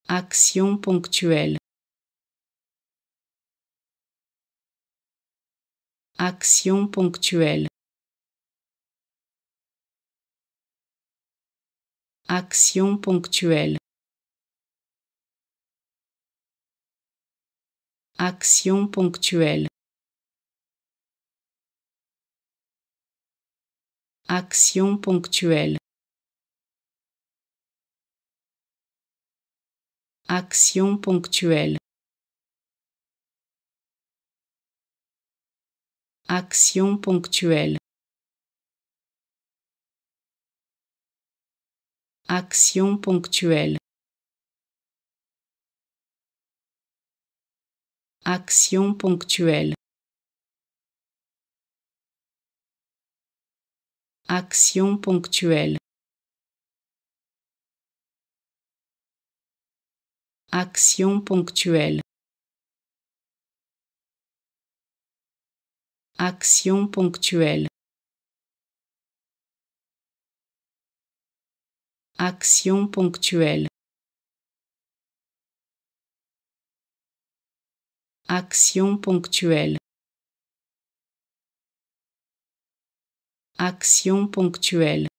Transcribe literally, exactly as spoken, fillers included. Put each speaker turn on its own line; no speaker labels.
Action ponctuelle. Action ponctuelle. Action ponctuelle. Action ponctuelle. Action ponctuelle. Action ponctuelle. Action ponctuelle. Action ponctuelle. Action ponctuelle. Action ponctuelle. Action ponctuelle. Action ponctuelle. Action ponctuelle. Action ponctuelle. Action ponctuelle.